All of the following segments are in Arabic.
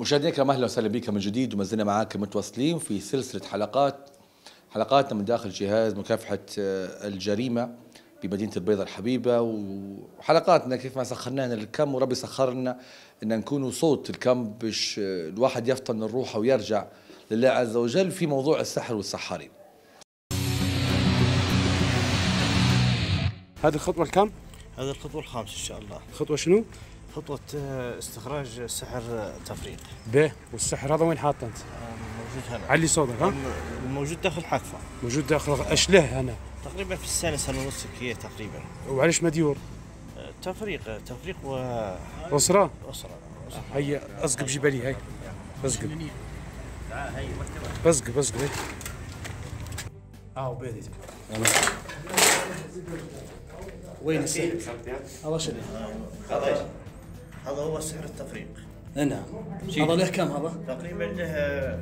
مشاهدينا الكرام، اهلا وسهلا بكم من جديد، وما زلنا معاكم متواصلين في سلسله حلقاتنا من داخل جهاز مكافحه الجريمه بمدينه البيضاء الحبيبه، وحلقاتنا كيف ما سخرنا لنا الكم وربي سخر لنا ان نكونوا صوت الكم باش الواحد يفطن من روحه ويرجع لله عز وجل في موضوع السحر والسحارين. هذه الخطوة الكم؟ هذه الخطوة الخامسة إن شاء الله. خطوة شنو؟ خطوة استخراج سحر تفريق. به، والسحر هذا وين حاطه أنت؟ موجود هنا. علي صوتك ها؟ موجود داخل حافة. موجود داخل أشله هنا؟ تقريبا في السنة سنة ونص هي تقريبا. وعليش مديور؟ تفريق أسرة؟ أسرة. هيا أسقب جبلي هاي. أسقب. أسقب هاي. وبيدي وين السحر؟ هذا شنو؟ هذا هو سحر التفريق. نعم. هذا له كم هذا؟ تقريبا له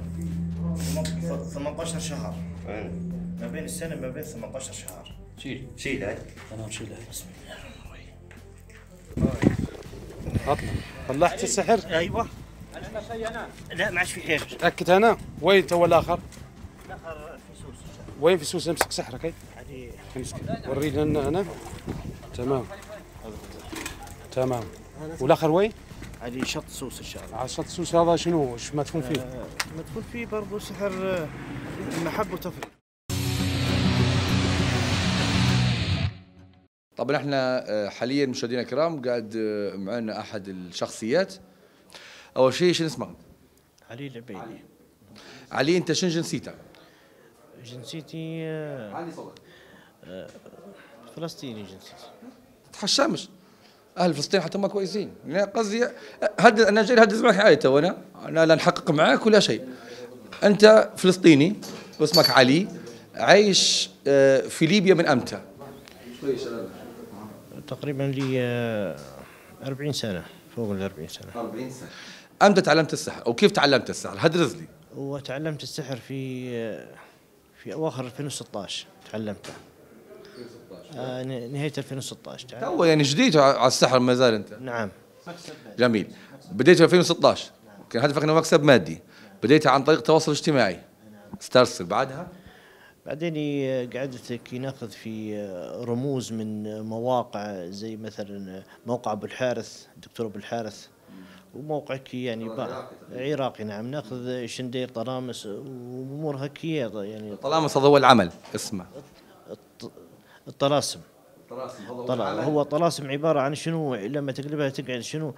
18 شهر. ما بين السنة 18 شهر. شيل هاي. تمام، شيل هاي. بسم الله الرحمن الرحيم. أطلع. طلعت السحر؟ ايوه. لا ما عادش في حاجة. تأكد هنا؟ وين تو الآخر؟ الآخر في سوس. وين في سوس؟ امسك سحرك هاي. امسك. ورينا هنا. تمام. تمام. والآخر وين؟ هذه شط سوس ان شاء الله. على شط سوس هذا شنو؟ ايش مدفون فيه؟ مدفون فيه برضه سحر محب وتفريق. طبعا احنا حاليا مشاهدينا الكرام قاعد معنا احد الشخصيات. اول شيء شنو اسمك؟ علي العبيدي. علي، انت شنو جنسيتك؟ جنسيتي علي صوتك. فلسطيني جنسيتي. تحشمش. اهل فلسطين حتى ما كويسين، يعني قصدي انا جاي اهدز معك حياته، وانا لا نحقق معاك ولا شيء. انت فلسطيني واسمك علي، عايش في ليبيا من امتى؟ تقريبا لي 40 سنة، فوق ال 40 سنة. 40 سنة. امتى تعلمت السحر او كيف تعلمت السحر؟ هدرز لي. وتعلمت السحر في اواخر 2016 تعلمته. 2016 نهاية 2016 تو يعني جديد على السحر ما زال انت؟ نعم. جميل. بديت في 2016، كان هدفك انه مكسب مادي، بديت عن طريق التواصل الاجتماعي استرسل. بعدها بعدين قعدت كي ناخذ في رموز من مواقع زي مثلا موقع ابو الحارث، الدكتور ابو الحارث، وموقع كي يعني عراقي. نعم. ناخذ شندير طرامس وامور هكيه يعني. طلامس هذا هو العمل اسمه الطلاسم. هو طلاسم عباره عن شنو؟ لما تقلبها تقعد شنو؟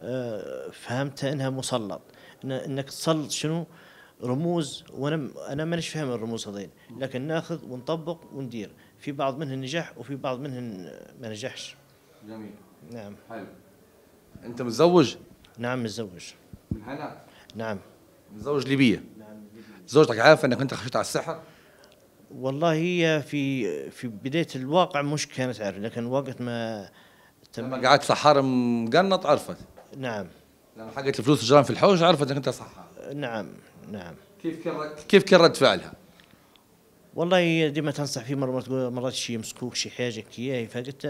فهمت انها مسلط، انك تسلط شنو؟ رموز. وانا مانيش فاهم الرموز هذين، لكن ناخذ ونطبق وندير. في بعض منهن نجح وفي بعض منهن ما نجحش. جميل. نعم. حلو. انت متزوج؟ نعم متزوج. من هنا؟ نعم. متزوج ليبية؟ نعم. زوجتك عارفة انك انت خشيت على السحر؟ والله هي في بداية الواقع مش كانت عارفة، لكن وقت ما لما قعدت سحار مقنط عرفت؟ نعم. لما حقت الفلوس الجيران في الحوش عرفت انك انت سحار؟ نعم. نعم. كيف كان رد فعلها؟ والله هي ديما تنصح فيه، مرات شي يمسكوك شي حاجة كياهي، فقلت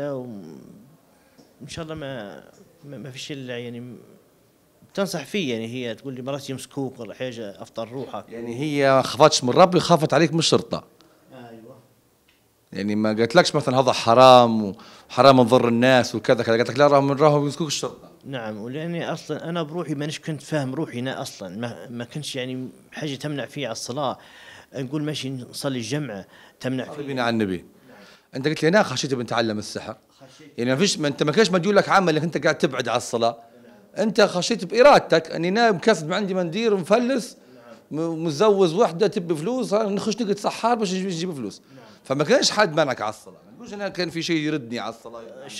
ان شاء الله ما فيش الا يعني تنصح فيه. يعني هي تقول لي مرات يمسكوك ولا حاجة افطر روحك. يعني هي ما خافتش من ربي، خافت عليك من الشرطة. ايوه. يعني ما قالتلكش مثلا هذا حرام وحرام نضر الناس وكذا كذا، قالت لك لا راهم يمسكوك الشرطة. نعم. ولاني اصلا انا بروحي مانيش كنت فاهم روحي انا اصلا، ما كنتش يعني حاجه تمنع فيه على الصلاه. نقول ماشي نصلي الجمعه تمنع فيه. بينا على النبي. انت قلت لي انا خشيت بنتعلم السحر. يعني ما فيش، ما انت ما كانش مديول لك عمل انك انت قاعد تبعد على الصلاه. انت خشيت بارادتك اني نايم كسب ما عندي مندير ومفلس متزوج وحده تبي فلوس، نخش نقعد سحار باش نجيب فلوس. فما كانش حد منعك على الصلاه، ما نقولش انا كان في شيء يردني على الصلاه.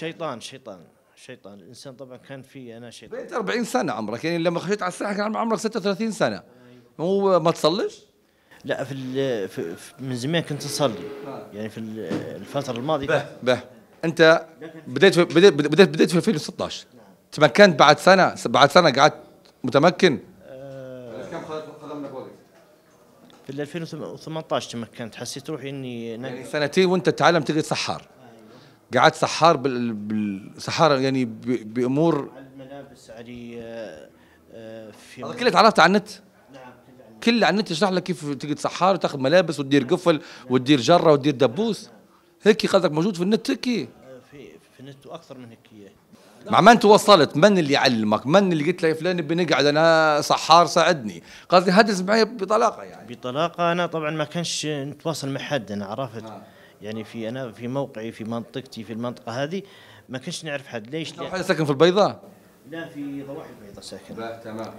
الشيطان الانسان طبعا كان في انا شيطان. بنت 40 سنه عمرك، يعني لما خشيت على الساحه كان عمرك 36 سنه. هو ما تصليش؟ لا من زمان كنت اصلي، يعني في الفتره الماضيه. انت بديت في 2016. تمكنت بعد سنه قعدت متمكن. كم خدم لك وقت؟ في 2018 تمكنت، حسيت روحي اني يعني سنتين وانت تتعلم تقعد سحار. قعدت سحار بالسحارة يعني بامور على الملابس، على في هذا كله تعرفت على النت؟ نعم كله على النت يشرح لك كيف تقعد سحار وتاخذ ملابس وتدير قفل وتدير جره وتدير دبوس. هيك قصدك موجود في النت هيك؟ في النت واكثر من هيك. مع من توصلت؟ من اللي علمك؟ من اللي قلت له يا فلان بنقعد انا سحار ساعدني؟ قصدي هدز معي بطلاقه يعني. بطلاقه انا طبعا ما كانش نتواصل مع حد، انا عرفت يعني انا في موقعي في منطقتي في المنطقه هذه ما كنتش نعرف حد. ليش؟ حد ساكن في البيضاء؟ لا في ضواحي البيضاء ساكن. تمام.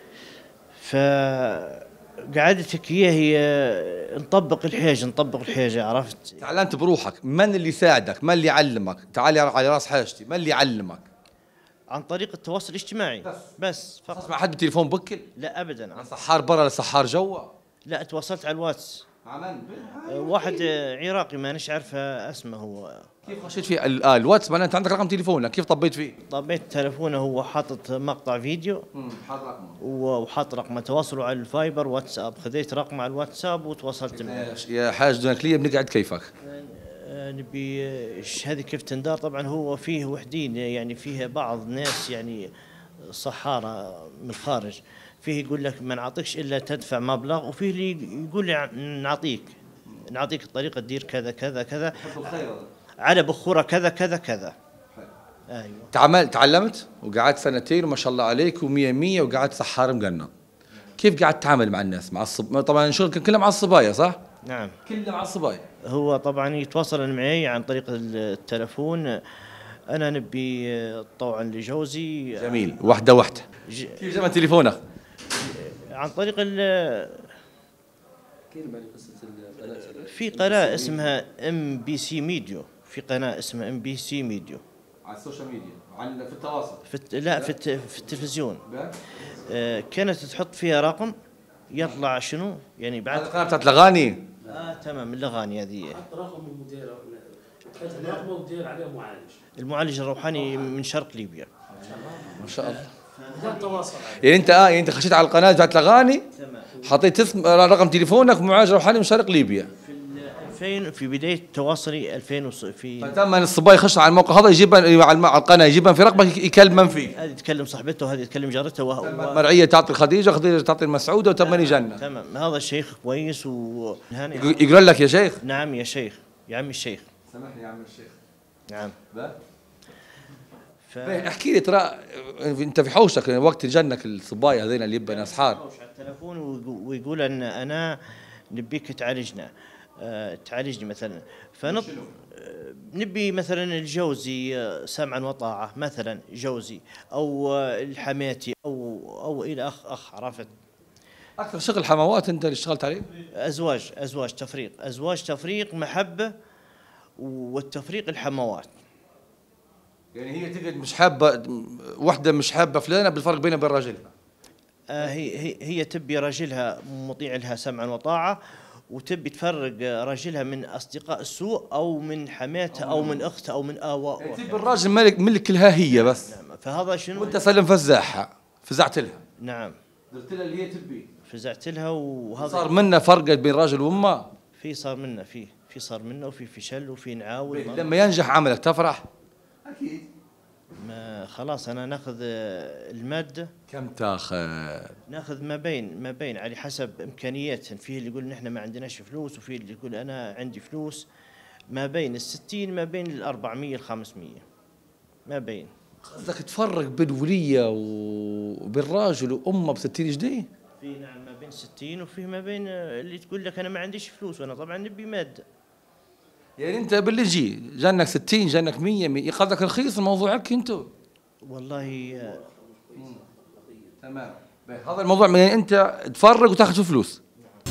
فقعدتك هي نطبق الحاجه عرفت. تعلمت بروحك. من اللي ساعدك؟ من اللي علمك؟ تعالي على راس حاجتي، من اللي علمك؟ عن طريق التواصل الاجتماعي بس فقط. تسمع حد بالتليفون بكل؟ لا ابدا. سحار برا لسحار جوا؟ لا تواصلت على الواتس. عمل واحد عراقي ما نش عارفه اسمه هو. كيف خشيت فيه الواتس؟ معناته انت عندك رقم تليفونك، كيف طبيت فيه؟ طبيت تلفونه، هو حاطط مقطع فيديو حاط رقمه وحاط رقمه، تواصلوا على الفايبر واتساب، خذيت رقمه على الواتساب وتواصلت معه. يا حاج دونك لي بنقعد كيفك؟ نبي هذه كيف تندار. طبعا هو فيه وحدين يعني، فيه بعض الناس يعني صحارى من الخارج، فيه يقول لك ما نعطيكش الا تدفع مبلغ، وفيه اللي يقول لي نعطيك الطريقه تدير كذا كذا كذا على بخوره كذا كذا كذا. ايوه تعلمت وقعدت سنتين وما شاء الله عليك ومية مية وقعدت سحار مقنع. كيف قاعد تتعامل مع الناس؟ مع طبعا شغلك كله مع الصبايا صح؟ نعم كله مع الصبايا. هو طبعا يتواصل معي عن طريق التلفون. انا نبي طوعا لجوزي. جميل. وحده كيف زمن تليفونك؟ عن طريق في قناة اسمها MBC ميديو، في قناة اسمها MBC ميديو على السوشيال ميديا، في التواصل. في التلفزيون. كانت تحط فيها رقم يطلع شنو يعني بعد. القناة بتاعت الاغاني. تمام الاغاني هذه. حط رقم المدير، كتب رقمه ودير عليه معالج. المعالج الروحاني من شرق ليبيا. ما شاء الله. تواصل يعني انت يعني انت خشيت على القناه بتاعت الاغاني، حطيت اسم رقم تليفونك معالج روحاني من شرق ليبيا. في بدايه تواصلي 2000 في فتم ان الصباي يخش على الموقع هذا يجيبها على القناه، يجيبها في رقمك يكلم من فيه. هذه تكلم صاحبته وهذه تكلم جارته مرعيه تعطي خديجه تعطي المسعوده وتمني جنه. تمام. هذا الشيخ كويس يقول لك يا شيخ. نعم يا شيخ، يا عمي الشيخ. سامحني يا عم الشيخ. نعم. احكي لي، ترى انت في حوشك وقت جنك الصبايا هذين اللي يبقى ناس حار على التليفون ويقول ان انا نبيك تعالجني مثلا. نبي مثلا الجوزي سمعا وطاعه مثلا، جوزي او الحماتي او الى اخ عرفت. اكثر شغل حموات انت اللي اشتغلت عليه؟ ازواج تفريق محبه، والتفريق الحموات. يعني هي تقعد مش حابه، وحده مش حابه فلانه بالفرق بينها وبين راجلها. هي تبي راجلها مطيع لها سمعا وطاعه، وتبي تفرق راجلها من اصدقاء السوء او من حماتها او من اختها او من اواء. يعني تبي الراجل ملك لها هي بس. نعم. فهذا شنو؟ وانت سلم فزعت لها. نعم. درت لها اللي هي تبي. فزعت لها، وهذا صار منا فرق بين راجل وامه. صار منا وفي فشل وفي نعاول. لما ينجح عملك تفرح؟ اكيد. ما خلاص انا ناخذ الماده. كم تاخذ؟ ناخذ ما بين على حسب امكانياتهم. فيه اللي يقول نحن ما عندناش فلوس، وفيه اللي يقول انا عندي فلوس. ما بين ال60 ما بين ال400 ال500 ما بين. قصدك تفرق بين وليه وبين راجل وامه ب60 جنيه؟ في نعم ما بين 60، وفيه ما بين اللي تقول لك انا ما عنديش فلوس وانا طبعا نبي ماده. يعني انت باللي جانك 60 جانك 100 قصدك رخيص الموضوع هيك انتو؟ والله تمام. هذا الموضوع يعني انت تفرق وتاخذ فلوس.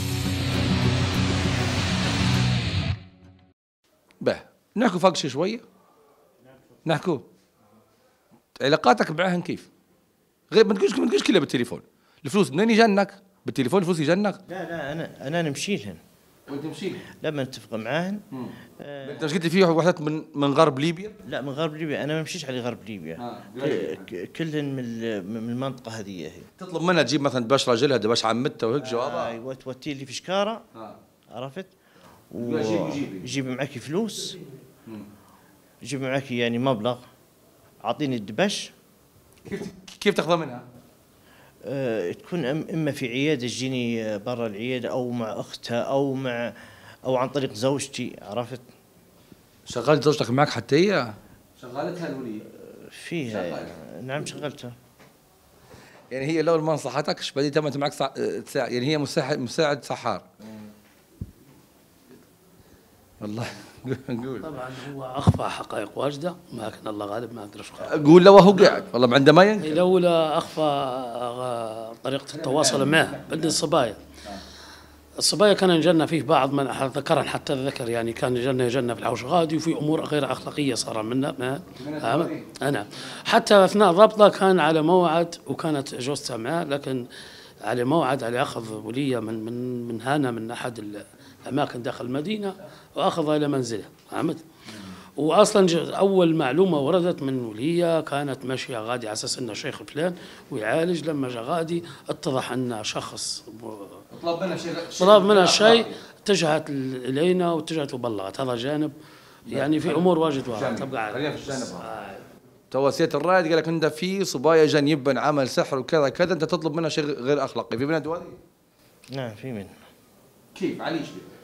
نحكوا فوق شويه. نحكوا علاقاتك معهم كيف؟ غير ما تقولش كلها بالتليفون. الفلوس منين يجنك؟ بالتليفون الفلوس يجنك؟ لا انا نمشي لهن. وانت مشي لما نتفق معاهن. انت مش قلت لي في وحدات من غرب ليبيا؟ لا من غرب ليبيا، انا ما مشيش على غرب ليبيا. كلهن من المنطقه هذه هي. تطلب منها تجيب مثلا دباش راجلها دباش عمتها وهيك جوابها. ايوه توتي لي في شكاره. عرفت؟ جيبي معك فلوس. جيبي معك يعني مبلغ، اعطيني الدبش. كيف تاخذها منها؟ تكون اما في عياده تجيني برا العياده، او مع اختها، او عن طريق زوجتي، عرفت. شغلت زوجتك معك حتى هي؟ شغلتها الولية؟ فيها نعم شغلتها. يعني هي لو ما نصحتكش بعدين تم انت معك يعني هي مساعد سحار. والله نقول طبعا هو اخفى حقائق واجده، لكن الله غالب ما اقدر اشرح. قول له وهو قاعد والله عندما ينكر. الاولى اخفى طريقه التواصل معه بالنسبه للصبايا. الصبايا كان يجلنا فيه بعض من ذكرا حتى الذكر، يعني كان يجلنا في الحوش غادي، وفي امور غير اخلاقيه صار منا. انا حتى اثناء الربطه كان على موعد، وكانت جوزته معه، لكن على موعد على اخذ وليه من هنا من احد الاماكن داخل المدينه، واخذها الى منزله. فهمت؟ واصلا اول معلومه وردت من وليه كانت ماشيه غادي على اساس انه شيخ فلان ويعالج. لما جاء غادي اتضح ان شخص طلب منها شيء، اتجهت الينا واتجهت وبلغت. هذا جانب، يعني في امور واجد واضحه تبقى خلينا في الجانب. تواسية الرايد قال لك انت في صبايا جن يبن عمل سحر وكذا كذا، انت تطلب منها شيء غير اخلاقي، في بنات هذه؟ نعم في منه. كيف عليش؟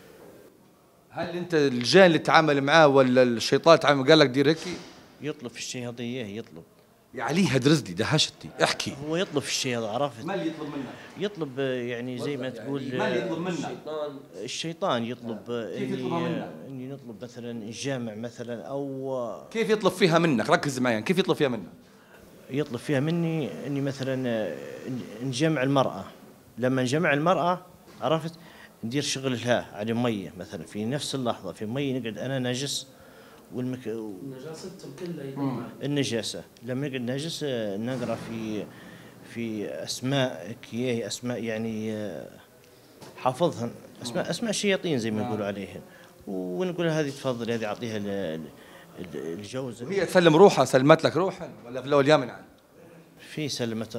هل انت الجان اللي تتعامل معاه ولا الشيطان تعامل قال لك دير هيك؟ يطلب في الشيء هذا اياه، يطلب. يا علي هدرز لي دهشتي، احكي. هو يطلب في الشيء هذا، عرفت. ما اللي يطلب منك؟ يطلب يعني زي ما تقول ما اللي يطلب منك؟ الشيطان يطلب. كيف يطلبها منك؟ اني نطلب مثلا الجامع مثلا، او كيف يطلب فيها منك؟ ركز معي، كيف يطلب فيها منك؟ يطلب فيها مني اني مثلا نجمع المرأة. لما نجمع المرأة، عرفت، ندير شغل لها على مية مثلا، في نفس اللحظة في مية نقعد انا نجس النجاسه كلها النجاسة. لما نقعد نجس نقرا في اسماء كياه، اسماء يعني حافظهن، اسماء شياطين زي ما يقولوا عليهن، ونقول هذه تفضل، هذه اعطيها الجوز. هي تسلم روحها، سلمت لك روحها ولا في الاول يامن عنها؟ في سلمت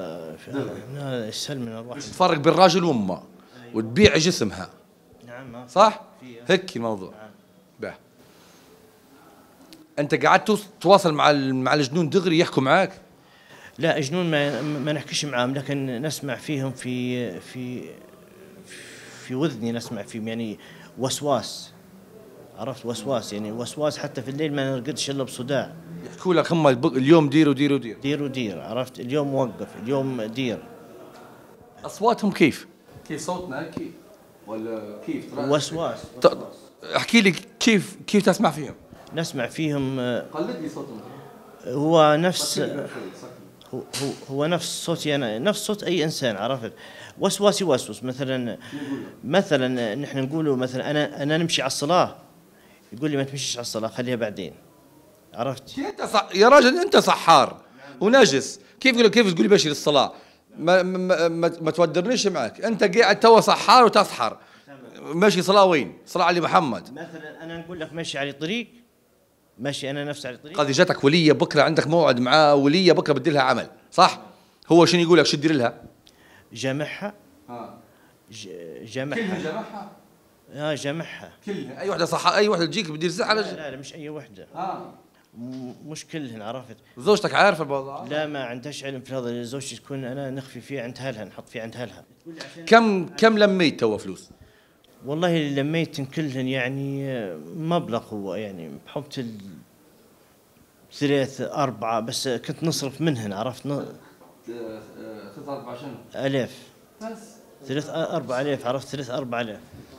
سلمنا روحها. تفرق بين راجل وامه وتبيع جسمها. نعم صح؟ هيك الموضوع. به. انت قعدت تتواصل مع الجنون دغري يحكوا معاك؟ لا جنون ما نحكيش معاهم، لكن نسمع فيهم في وذني، نسمع فيهم يعني وسواس، عرفت، وسواس، يعني وسواس حتى في الليل ما نرقدش الا بصداع. يحكوا لك هم اليوم دير، عرفت، اليوم وقف، اليوم دير. اصواتهم كيف صوتنا هيك ولا كيف؟ وسواس. احكي لي كيف تسمع فيهم؟ نسمع فيهم. قلد لي صوتهم. هو نفس صوتي انا، نفس صوت اي انسان، عرفت. وسواس يوسوس مثلا نحن نقولوا مثلا انا نمشي على الصلاه، يقول لي ما تمشيش على الصلاه، خليها بعدين، عرفت. يا راجل انت سحار ونجس، كيف تقول لي بشيل الصلاه؟ ما تودرنيش معك، انت قاعد توا سحار وتسحر. ماشي صلاه وين؟ صلاه علي محمد. مثلا انا نقول لك ماشي على طريق، ماشي انا نفسي على طريق. قضي جاتك وليه بكره، عندك موعد مع وليه بكره بدي لها عمل، صح؟ هو شنو يقول لك؟ شو تدير لها؟ جامعها. كلها جامعها؟ جامعها كلها. اي وحده صح، اي وحده تجيك بدير زعل. لا مش اي وحده. مش كلهن، عرفت. زوجتك عارفه الموضوع؟ لا ما عندهاش علم في هذا. زوجتي تكون انا نخفي فيه عند اهلها، نحط فيه عند اهلها. كم لميت تو فلوس؟ والله اللي لميتن كلهن يعني مبلغ، هو يعني بحط 3 4 بس كنت نصرف منهن، عرفت. 3 4 شنو؟ آلاف بس 3 4 آلاف، عرفت. 3 4 آلاف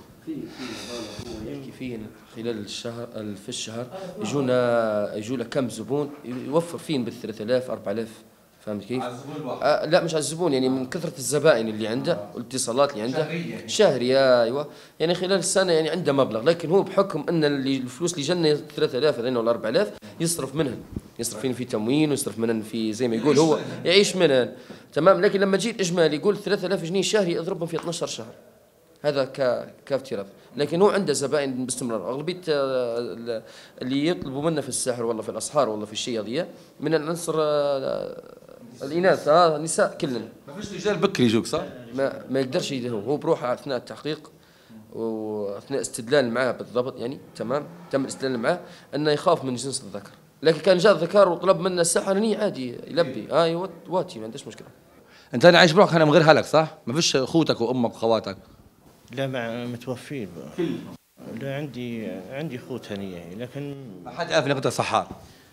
يحكي فيه خلال الشهر، في الشهر يجونا كم زبون يوفر فين بال 3000 4000. فهمت كيف؟ على الزبون الواحد؟ لا مش على الزبون، يعني من كثرة الزبائن اللي عنده والاتصالات اللي عنده. شهرية ايوه، يعني خلال السنة يعني عنده مبلغ، لكن هو بحكم ان الفلوس اللي جنة 3000 هذين ولا 4000 يصرف منهن، يصرف فين في تموين، ويصرف منهن في زي ما يقول هو يعيش منهن. تمام. لكن لما جيت اجمالي يقول 3000 جنيه شهري اضربهم في 12 شهر، هذا كافتراض. لكن هو عنده زبائن باستمرار. اغلبيه اللي يطلبوا منا في السحر والله في الاسحار والله في الشيء هذيا من العنصر الاناث، النساء كلنا. ما فيش رجال بكري يجوك صح؟ ما يقدرش هو بروحه اثناء التحقيق واثناء استدلال معاه بالضبط، يعني تمام تم الاستدلال معاه انه يخاف من جنس الذكر. لكن كان جاء الذكر وطلب منا السحر عادي يلبي، واتي ما عندش مشكله. انت هنا عايش بروحك هنا من غير اهلك صح؟ ما فيش اخوتك وامك واخواتك؟ لا مع متوفين. لا عندي اخوت هنيه لكن ما حد عارف انك انت صحار.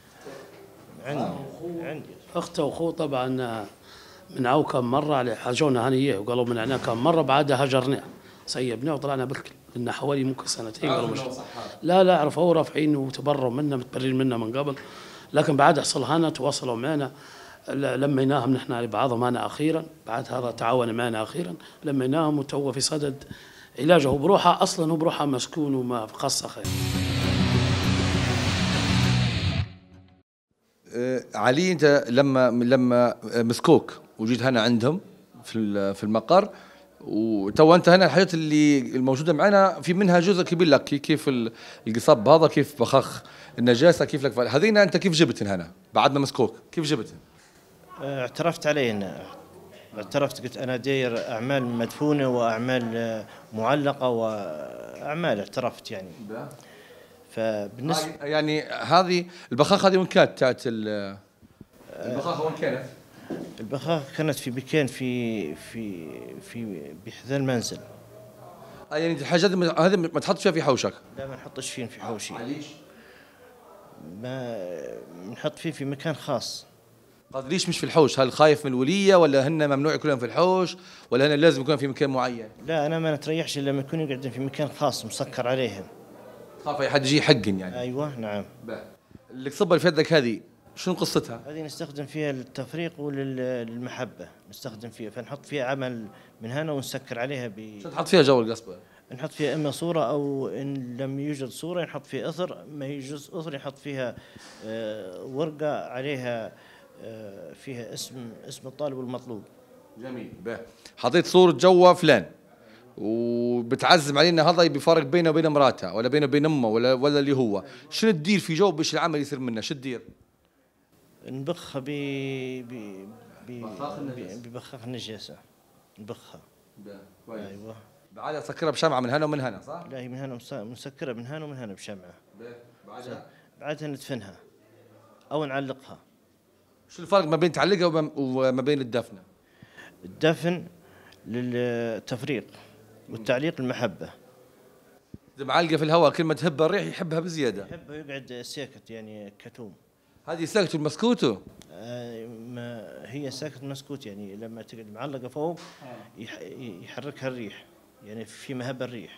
عندي اخته واخوه طبعا من عو كم مره على حاجونا هنيه وقالوا من هنا كم مره بعدها هجرناه سيبناه وطلعنا بالكل لنا حوالي ممكن سنتين قالوا مش لا عرفوا رافعين وتبروا منا متبرين منا من قبل، لكن بعد حصل هنا تواصلوا معنا لميناهم نحن لبعضهم انا اخيرا، بعد هذا تعاون معنا اخيرا لميناهم وتو في صدد علاجه بروحه، اصلا هو بروحه مسكون وما خاصه خير. علي انت لما مسكوك وجيت هنا عندهم في المقر، وتو انت هنا الحاجات اللي الموجوده معنا في منها جزء كبير لك، كيف القصب هذا، كيف بخخ النجاسه، كيف لك هذين انت كيف جبتن هنا بعد ما مسكوك كيف جبتن؟ اعترفت عليه اعترفت قلت انا داير اعمال مدفونه واعمال معلقه واعمال اعترفت يعني. فبالنسبه يعني هذه البخاخ هذه وين كانت تاعت البخاخ وين كانت؟ البخاخ كانت في مكان في بحذا المنزل. يعني الحاجات هذه ما تحطش فيها في حوشك؟ لا ما نحطش فيه في حوشي. ليش؟ ما نحط فيه في مكان خاص. قصدي ليش مش في الحوش؟ هل خايف من الوليه ولا هن ممنوع يكونوا في الحوش ولا هن لازم يكونوا في مكان معين؟ لا انا ما نتريحش الا لما يكونوا قاعدين في مكان خاص مسكر عليهم. خاف اي حد يجي يحقن يعني. ايوه نعم. القصبه اللي في يدك هذه شنو قصتها؟ هذه نستخدم فيها للتفريق وللمحبه، نستخدم فيها فنحط فيها عمل من هنا ونسكر عليها شو تحط فيها جو القصبه؟ نحط فيها اما صوره او ان لم يوجد صوره نحط فيها اثر، ما يوجد اثر نحط فيها ورقه عليها فيها اسم الطالب المطلوب. جميل. حطيت صورة جوا فلان وبتعزم علينا هذا بيفارق بينه وبين مراتها ولا بينه وبين امه ولا اللي هو، شنو تدير في جو باش العمل يصير منه؟ شو تدير؟ نبخها ببخاخ النجاسة نبخها. ايوه. بعدها تسكرها بشمعة من هنا ومن هنا صح؟ لا هي من هنا مسكرة من هنا ومن هنا بشمعة. بعدها ندفنها او نعلقها. شو الفرق ما بين تعلقها وما بين الدفنة؟ الدفن للتفريق والتعليق المحبة. إذا معلقة في الهواء كل ما تهب الريح يحبها بزيادة. يحبها يقعد ساكت يعني كتوم. هذه ساكت المسكوتو؟ ما هي ساكت مسكوت يعني لما تقعد معلقة فوق يحركها الريح يعني في مهب الريح.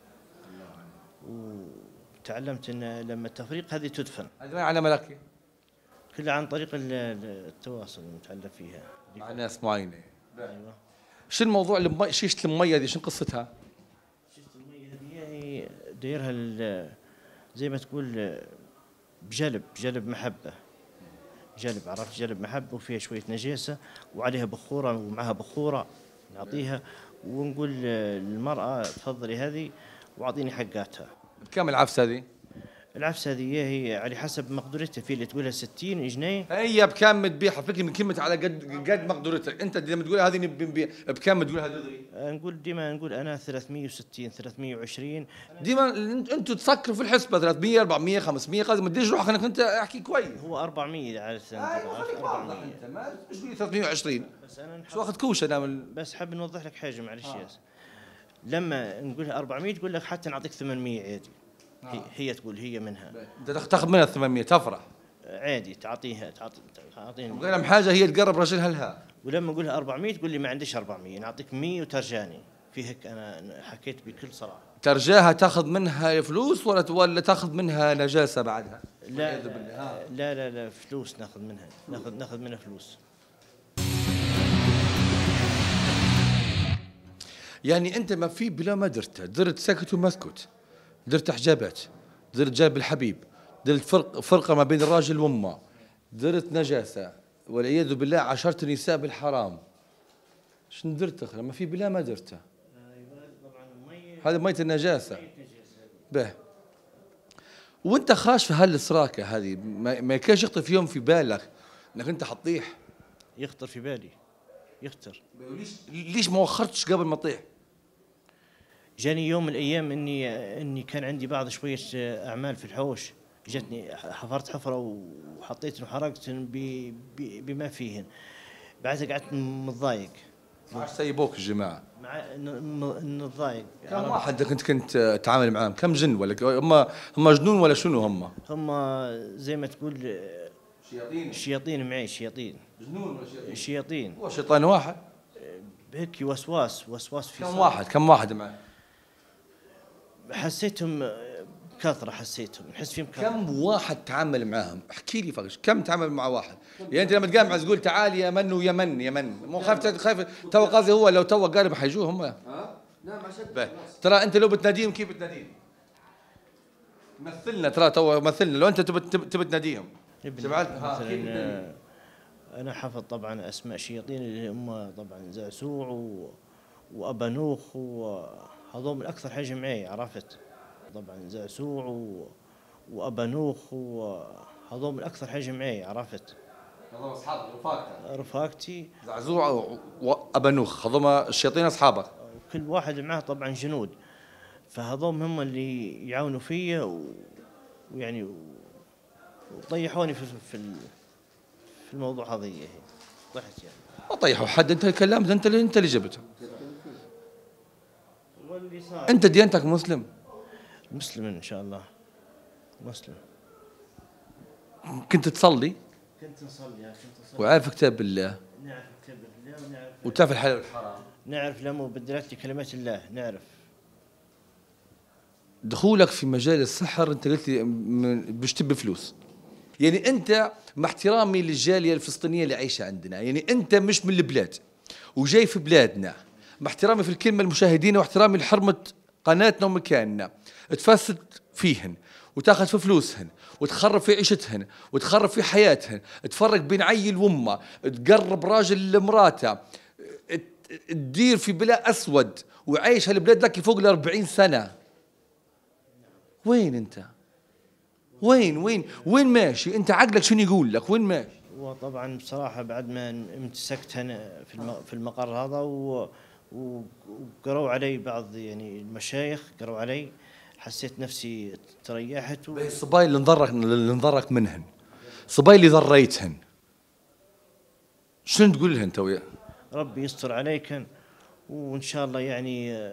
وتعلمت ان لما التفريق هذه تدفن. هذا ما على ملكي؟ كلها عن طريق التواصل المتعلم فيها مع ناس معينة. ايوه. شو الموضوع شيشة المية هذه شو قصتها؟ شيشة المية هذه دايرها زي ما تقول بجلب محبة. جلب عرفت جلب محبة وفيها شوية نجاسة وعليها بخورة ومعها بخورة نعطيها ونقول للمرأة تفضلي هذه وأعطيني حقاتها. بكم العفسة هذه؟ العفسة هذه هي على حسب مقدرتها، في اللي تقولها 60 جنيه. هي بكم تبيعها؟ فكرة من كلمة على قد مقدرتك، أنت لما تقول هذه بكم تقولها دغري؟ نقول ديما نقول أنا 360 320. ديما أنتوا تسكروا في الحسبة 300 400 500 قصدي ما تديش روحك أنك أنت احكي كويس. هو 400 عادة. 400 أنت ما تقول 320 بس أنا شو واخذ كوشة نعمل. بس حاب نوضح لك حاجة معلش ياس. لما نقولها 400 تقول لك حتى نعطيك 800 عادي. هي تقول هي منها. انت تاخذ منها 800 تفرح عادي تعطيني غير حاجه هي تقرب رجلها لها. ولما اقول لها 400 تقول لي ما عنديش 400، نعطيك 100 وترجاني. في هيك انا حكيت بكل صراحه. ترجاها تاخذ منها فلوس ولا تاخذ منها نجاسه بعدها؟ لا فلوس ناخذ منها، ناخذ منها فلوس. يعني انت ما في بلا ما درت سكت ومسكت، درت حجابات، درت جاب الحبيب، درت فرقه ما بين الراجل وامه، درت نجاسه والعياذ بالله عشرت نساء بالحرام. شنو درت ما في بلا ما درته؟ هذا مية النجاسه. به وانت خاش في هالسراكه هذه ما كانش يخطر في يوم في بالك انك انت حتطيح؟ يخطر في بالي يخطر. ليش ما وخرتش قبل ما تطيح؟ جاني يوم من الايام اني كان عندي بعض شويه اعمال في الحوش، جتني حفرت حفره وحطيت وحرقت بما فيهن. بعدها قعدت متضايق. ما عادش سيبوك الجماعه؟ مع انه ضايق. كم واحد كنت تتعامل معاهم؟ كم جن ولا هم جنون ولا شنو هم؟ هم زي ما تقول شياطين معي، شياطين. جنون ولا شياطين؟ شياطين. هو شيطان واحد؟ هيك وسواس في كم واحد معك؟ حسيتهم كثرة، حسيتهم نحس فيهم كثرة. كم واحد تعامل معاهم؟ احكي لي فقش كم تعامل مع واحد؟ يعني انت لما تقام تقول تعال يا من ويا من يا من، مو خايف تو قصدي هو لو تو قال حيجوه هم. نعم عشان ترى انت لو بتناديهم كيف بتناديهم؟ مثلنا، ترى تو مثلنا لو انت تبي تناديهم. مثلا انا حافظ طبعا اسماء شياطين اللي هم طبعا زعزوع وابانوخ، وهذول من اكثر حاجه معي، عرفت؟ طبعا زعزوع وابانوخ، وهذول من اكثر حاجه معي، عرفت؟ هذول اصحاب رفاقتي. زعزوع وابانوخ هذول الشياطين اصحابك. كل واحد معه طبعا جنود، فهذول هم اللي يعاونوا فيا ويعني وطيحوني في الموضوع هذا. طحت يعني. ما طيحوا حد، انت كلمت، انت اللي جبته. واللي صار انت ديانتك مسلم؟ مسلم ان شاء الله، مسلم. كنت تصلي؟ كنت نصلي. وعارف كتاب الله؟ نعرف كتاب الله ونعرف وتعرف الحلال والحرام؟ نعرف لما بدلت لي كلمات الله، نعرف. دخولك في مجال السحر انت قلت لي باش تبي فلوس. يعني انت مع احترامي للجاليه الفلسطينيه اللي عايشه عندنا، يعني انت مش من البلاد وجاي في بلادنا، مع احترامي في الكلمه لمشاهدينا واحترامي لحرمه قناتنا ومكاننا، تفسد فيهن وتاخذ في فلوسهن وتخرب في عيشتهن وتخرب في حياتهن، تفرق بين عيل وامه، تقرب راجل لمراته، تدير في بلا اسود وعايش هالبلاد لك فوق ال40 سنه. وين انت؟ وين ماشي؟ انت عقلك شنو يقول لك؟ وين ماشي؟ وطبعا بصراحه بعد ما امتسكت هنا في المقر هذا وقروا علي بعض يعني المشايخ، قروا علي، حسيت نفسي تريحت. الصباي اللي انضرك منهن، صباي اللي ضريتهن، شنو تقول لهن تويا؟ ربي يستر عليكن وان شاء الله يعني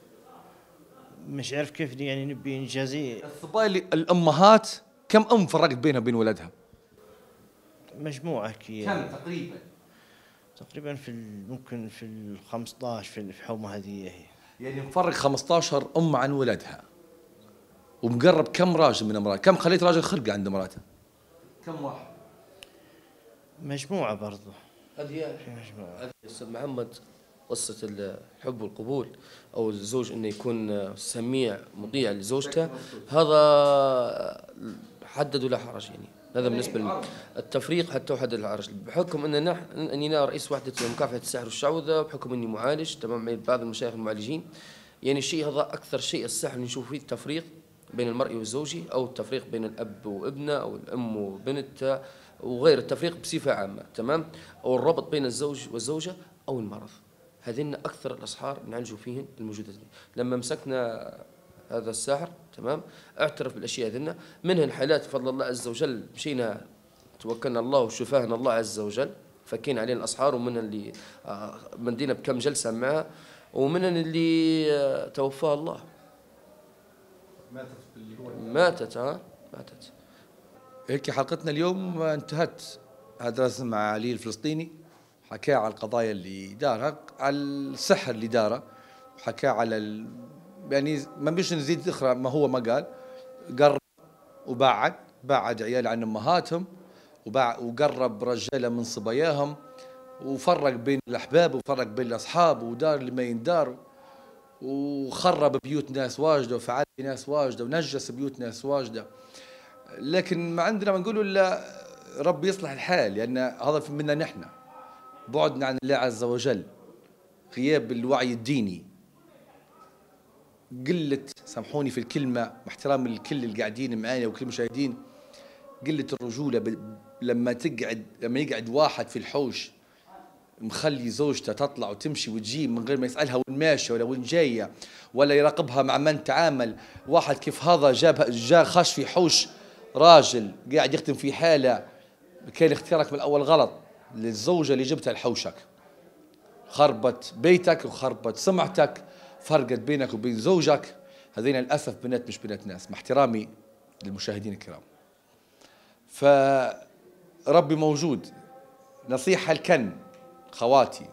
مش عارف كيف يعني نبي نجازي. الصباي اللي الامهات كم ام فرقت بينها وبين ولدها؟ مجموعه كي كم تقريبا؟ ممكن في ال 15 في الحومه هذه هي. يعني مفرق 15 ام عن ولدها، ومقرب كم راجل من امراته؟ كم خليت راجل خلقه عند امراته؟ كم واحد؟ مجموعه برضه. هذه استاذ محمد قصة الحب والقبول أو الزوج إنه يكون سميع مطيع لزوجته، هذا حدد ولا حرج يعني. هذا بالنسبة لي. التفريق حتى حدد الحرج، بحكم أن أنا رئيس وحدة مكافحة السحر والشعوذة، بحكم أني معالج تمام مع بعض المشايخ المعالجين. يعني الشيء هذا أكثر شيء السحر نشوف فيه التفريق بين المرء وزوجه، أو التفريق بين الأب وابنه، أو الأم وبنته، وغير التفريق بصفة عامة تمام، أو الربط بين الزوج والزوجة أو المرض. هذين أكثر الأسحار نعالجوا فيهن الموجودة. لما مسكنا هذا الساحر تمام اعترف بالأشياء هذين، منهن حالات بفضل الله عز وجل مشينا توكلنا الله وشفاهنا الله عز وجل، فكين علينا الأسحار، ومنهن اللي مدينا بكم جلسة معها، ومنهن اللي توفاه الله. ماتت. هيك حلقتنا اليوم انتهت. هذا لازم مع علي الفلسطيني، حكى على القضايا اللي دارها، على السحر اللي داره، وحكى على يعني ما بيش نزيد اخرى ما هو ما قال. قرب وبعد عيال عن امهاتهم، وقرب رجاله من صباياهم، وفرق بين الاحباب وفرق بين الاصحاب، ودار اللي ما يندار، وخرب بيوت ناس واجده، وفعل ناس واجده، ونجس بيوت ناس واجده. لكن ما عندنا ما نقوله الا ربي يصلح الحال، لان هذا منا نحن، بعدنا عن الله عز وجل، غياب الوعي الديني، قلة، سامحوني في الكلمة مع احترامي للكل اللي قاعدين معايا وكل المشاهدين، قلة الرجولة. لما يقعد واحد في الحوش مخلي زوجته تطلع وتمشي وتجي من غير ما يسألها وين ماشية ولا وين جاية، ولا يراقبها مع من تعامل. واحد كيف هذا جاء خش في حوش راجل قاعد يخدم في حالة، كان اختيارك من الأول غلط، للزوجة اللي جبتها لحوشك، خربت بيتك وخربت سمعتك، فرقت بينك وبين زوجك. هذين للأسف بنات مش بنات ناس، مع احترامي للمشاهدين الكرام. فربي موجود. نصيحة الكن خواتي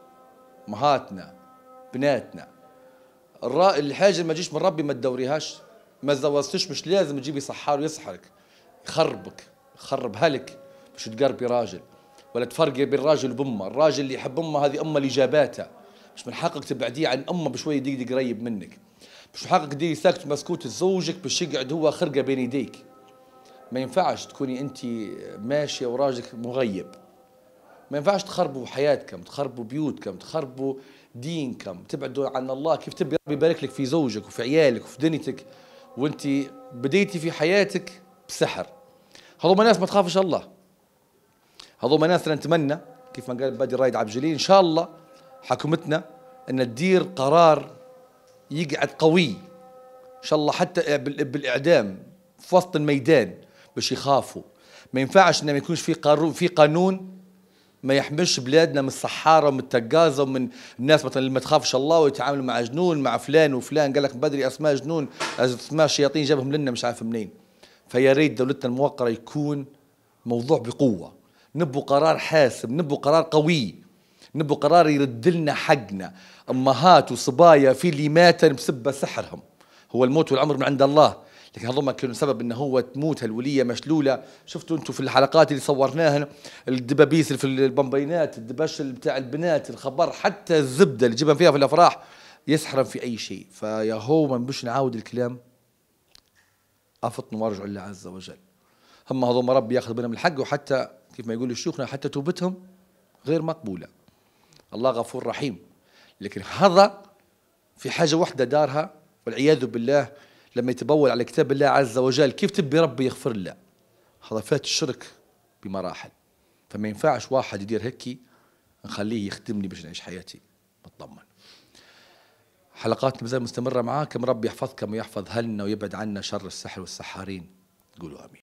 مهاتنا بناتنا، الحاجة اللي ما تجيش من ربي ما تدوريهاش. ما تزوجتش مش لازم تجيبي سحار ويسحرك يخربك، يخرب هلك مش تقربي راجل، ولا تفرقي بين الراجل وبامه. الراجل اللي يحب امه هذه امه اللي جاباتها، مش من حقك تبعديه عن امه بشويه دقيقة قريب منك. مش من حقك تديري ساكت مسكوت زوجك باش يقعد هو خرقه بين يديك. ما ينفعش تكوني انت ماشيه وراجلك مغيب. ما ينفعش تخربوا حياتكم، تخربوا بيوتكم، تخربوا دينكم، تبعدوا عن الله. كيف تبي ربي يبارك لك في زوجك وفي عيالك وفي دنيتك وانت بديتي في حياتك بسحر؟ هذوما ناس ما تخافش الله. هذوما ناس نتمنى كيف ما قال بدر رايد عبد الجليل ان شاء الله حكومتنا ان تدير قرار يقعد قوي ان شاء الله، حتى بالاعدام في وسط الميدان باش يخافوا. ما ينفعش انه ما يكونش في قانون ما يحملش بلادنا من الصحاره ومن التقازه ومن الناس مثلا اللي ما تخافش الله ويتعاملوا مع جنون، مع فلان وفلان. قال لك بدري اسماء جنون، اسماء الشياطين جابهم لنا مش عارف منين. فيا ريت دولتنا الموقره يكون موضوع بقوه، نبوا قرار حاسم، نبوا قرار قوي، نبوا قرار يرد لنا حقنا. امهات وصبايا في اللي مات بسبب سحرهم، هو الموت والعمر من عند الله، لكن هذوما كانوا سبب انه هو تموت هالوليه مشلوله. شفتوا انتم في الحلقات اللي صورناها الدبابيس اللي في البمبينات، الدبش بتاع البنات، الخبر، حتى الزبده اللي جيبها فيها في الافراح يسحرن في اي شيء. فيا هو ما نبش نعاود الكلام، افطنوا وارجعوا لله عز وجل. هم هذوما ربي ياخذ منهم الحق، وحتى كيف ما يقولوا شيوخنا حتى توبتهم غير مقبوله. الله غفور رحيم، لكن هذا في حاجه واحده دارها والعياذ بالله، لما يتبول على كتاب الله عز وجل كيف تبي ربي يغفر له؟ هذا فات الشرك بمراحل. فما ينفعش واحد يدير هيك نخليه يخدمني باش نعيش حياتي مطمن. حلقات مازال مستمره معاكم، ربي يحفظكم ويحفظ اهلنا ويبعد عنا شر السحر والسحارين. قولوا امين.